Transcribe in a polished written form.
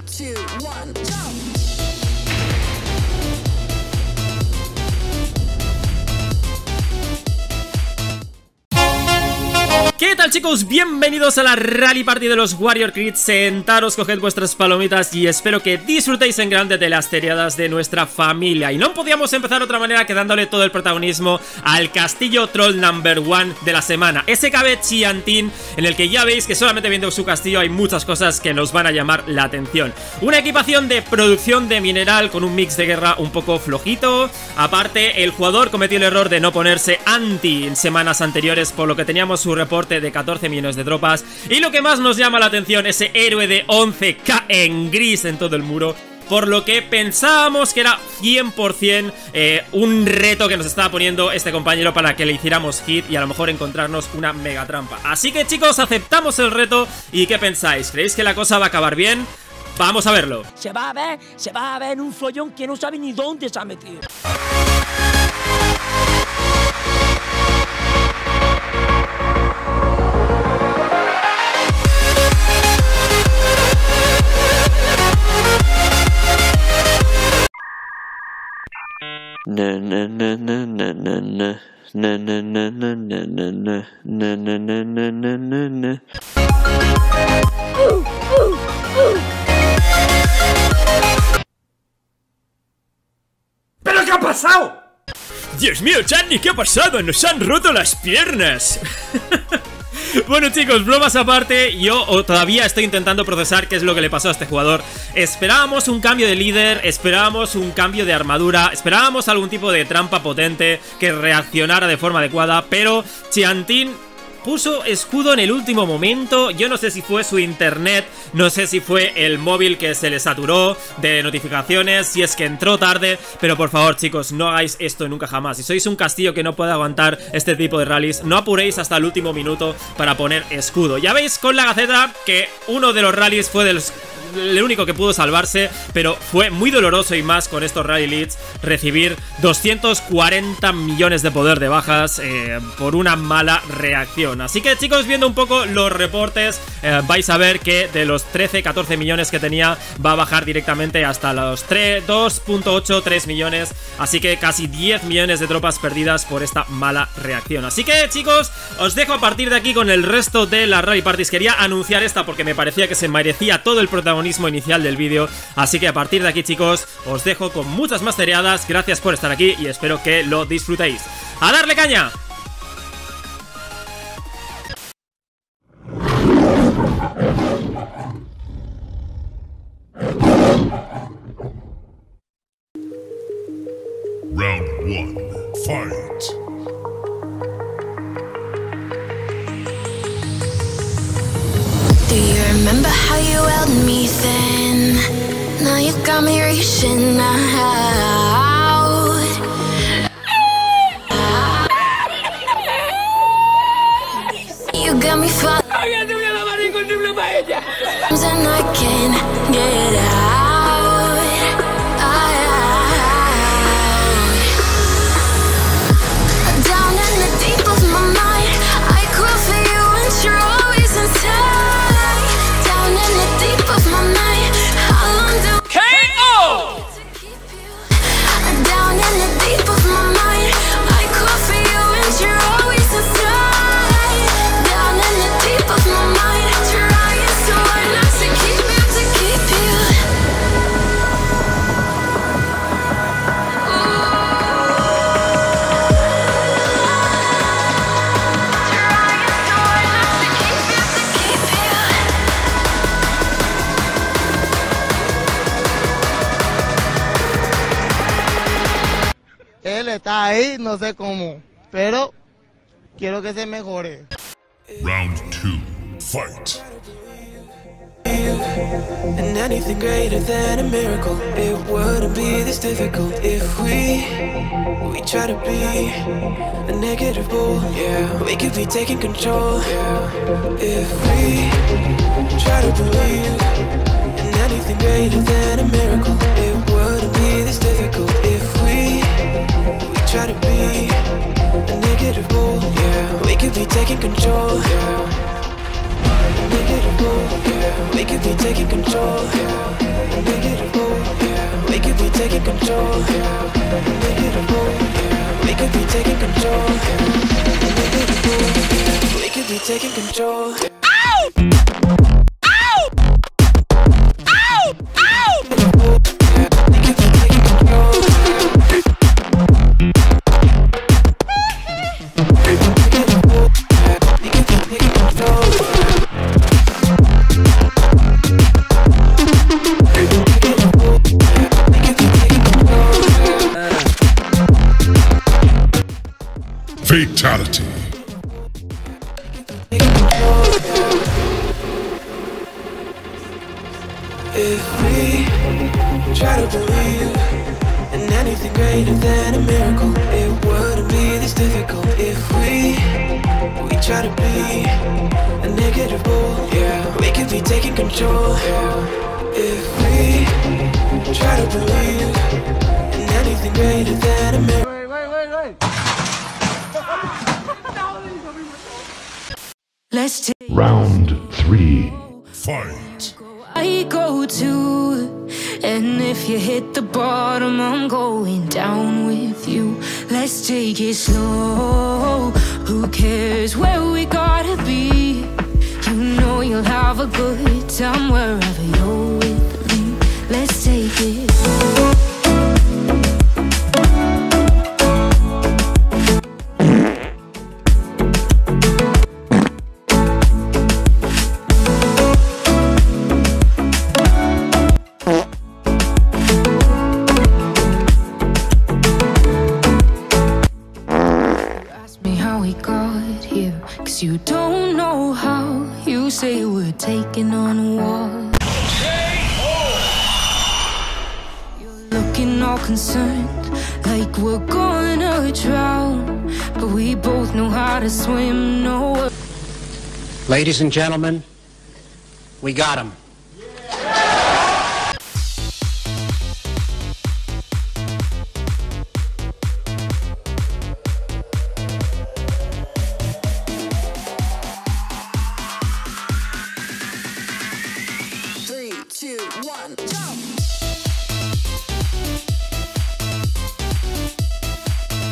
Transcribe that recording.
2, 1, jump! ¿Qué tal, chicos? Bienvenidos a la Rally Party de los Warrior Crits. Sentaros, coged vuestras palomitas y espero que disfrutéis en grande de las teriadas de nuestra familia. Y no podíamos empezar de otra manera que dándole todo el protagonismo al castillo troll number 1 de la semana, SKB Chiantin, en el que ya veis que solamente viendo su castillo hay muchas cosas que nos van a llamar la atención. Una equipación de producción de mineral con un mix de guerra un poco flojito. Aparte, el jugador cometió el error de no ponerse anti en semanas anteriores, por lo que teníamos su reporte de 14 millones de tropas. Y lo que más nos llama la atención, ese héroe de 11k en gris en todo el muro, por lo que pensábamos que era 100% un reto que nos estaba poniendo este compañero para que le hiciéramos hit y a lo mejor encontrarnos una mega trampa. Así que, chicos, aceptamos el reto. ¿Y qué pensáis? ¿Creéis que la cosa va a acabar bien? Vamos a verlo. Se va a ver un follón que no sabe ni dónde se ha metido. ¿Pero qué ha pasado? Dios mío, Charlie, ¿qué ha pasado? Nos han roto las piernas. Bueno, chicos, bromas aparte, yo todavía estoy intentando procesar qué es lo que le pasó a este jugador. Esperábamos un cambio de líder, esperábamos un cambio de armadura, esperábamos algún tipo de trampa potente que reaccionara de forma adecuada, pero Chiantin puso escudo en el último momento. Yo no sé si fue su internet, no sé si fue el móvil que se le saturó de notificaciones, si es que entró tarde, pero por favor, chicos, no hagáis esto nunca jamás. Si sois un castillo que no puede aguantar este tipo de rallies, no apuréis hasta el último minuto para poner escudo. Ya veis con la Gaceta que uno de los rallies fue el único que pudo salvarse, pero fue muy doloroso, y más con estos rally leads, recibir 240 millones de poder de bajas por una mala reacción. Así que, chicos, viendo un poco los reportes, vais a ver que de los 13-14 millones que tenía va a bajar directamente hasta los 2.83 millones, así que casi 10 millones de tropas perdidas por esta mala reacción. Así que, chicos, os dejo a partir de aquí con el resto de las rally parties. Quería anunciar esta porque me parecía que se merecía todo el protagonismo inicial del vídeo, así que a partir de aquí, chicos, os dejo con muchas más tareadas. Gracias por estar aquí y espero que lo disfrutéis. ¡A darle caña! Round 1, fight! Do you remember how you held me then? Now you got me reaching out. You got me falling, and I can't get out. Down in the deep of my mind, I crawl for you and you're always inside. Down in the deep of my mind, how long do KO? Down in the deep of my mind, I crawl for you and you're always inside. Down in the deep of my mind, trying so hard not to keep you, to keep you. Él está ahí, no sé cómo, pero quiero que se mejore. Round 2, fight! And anything greater than a miracle, it wouldn't be this difficult if we try to be a negative bull. Yeah, we could be taking control. Yeah, if we try to believe in anything greater than a miracle, it wouldn't be this difficult if we try to be a negative bull. Yeah, we could be taking control. Yeah. We could be taking control. taking control. Inevitable. We could be taking control. Inevitable. We could be taking control. Fatality. If we try to believe in anything greater than a miracle, it wouldn't be this difficult. If we try to be a negative bull, yeah, we could be taking control. If we try to believe in anything greater than a miracle. Let's take Round 3. Fight. I go to, and if you hit the bottom, I'm going down with you. Let's take it slow. Who cares where we gotta be? You know you'll have a good time wherever you're with me. Let's take it. You don't know how. You say we're taking on a war. You're looking all concerned, like we're gonna drown, but we both know how to swim. No. Ladies and gentlemen, we got him.